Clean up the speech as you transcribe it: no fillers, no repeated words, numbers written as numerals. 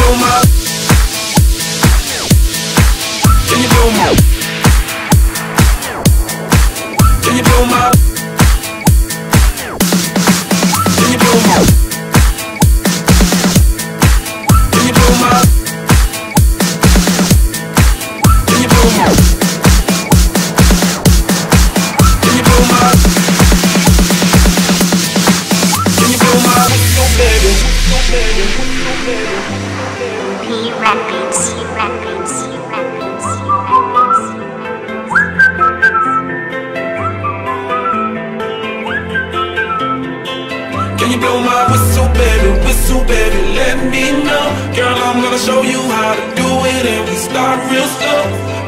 blow my? Can you blow my? Can you blow my? Can you blow my? Can you blow my? Can you blow my? Can you blow my? Can you blow my? No baby, no baby, no baby. P Records, P Records, P Records, Can you blow my whistle baby, let me know. Girl, I'm gonna show you how to do it, and we start real slow.